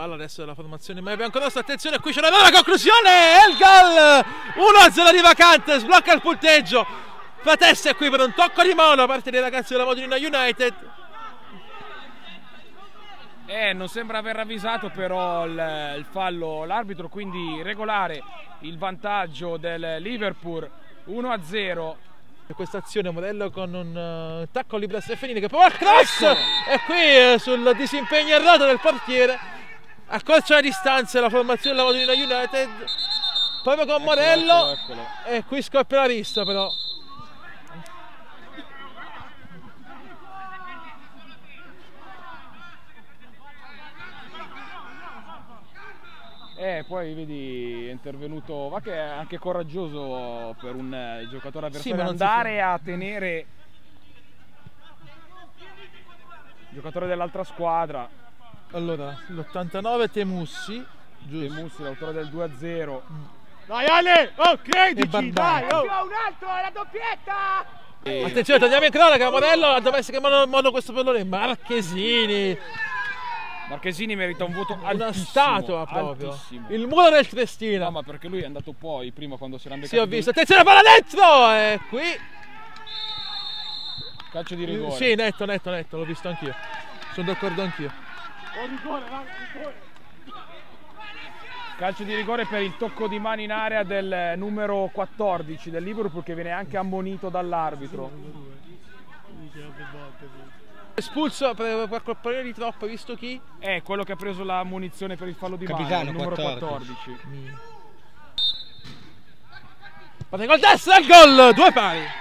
palla adesso della formazione ma ancora attenzione, qui c'è una nuova conclusione e il gol 1-0 di Vacante, sblocca il punteggio. Fatesse è qui per un tocco di mano da parte dei ragazzi della Modena United. Non sembra aver avvisato però il fallo l'arbitro, quindi regolare il vantaggio del Liverpool 1-0. Questa azione Modello con un tacco libero a Stefanini che prova il cross e qui sul disimpegno errato del portiere accorcia la distanza la formazione della Modena United proprio con Modello. E qui scoppia la vista però. Poi vedi è intervenuto, va che è anche coraggioso per un giocatore avversario andare a tenere il giocatore dell'altra squadra. Allora l'89 Temussi, Temussi l'autore del 2-0. Dai Ale, oh credici, dai, oh. Un altro, è la doppietta! Attenzione, tagliamo in cronaca, Modello dovesse chiamare in modo questo pallone, Marchesini merita un voto altissimo. Una statua proprio. Altissimo. Il muro del Triestina. No, ma perché lui è andato poi prima quando si era beccato. Sì, ho visto. Attenzione, palla dentro! E qui calcio di rigore. Sì, netto, l'ho visto anch'io. Sono d'accordo anch'io. Rigore. Calcio di rigore per il tocco di mano in area del numero 14 del Liverpool che viene anche ammonito dall'arbitro. Espulso per colpire di troppo, hai visto chi? È quello che ha preso la munizione per il fallo di mano, il numero 14. Fate gol destra, il gol, 2 pari.